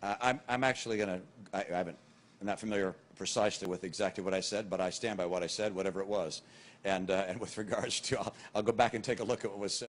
I'm actually going to, I'm not familiar precisely with exactly what I said, but I stand by what I said, whatever it was. And with regards to, I'll go back and take a look at what was said.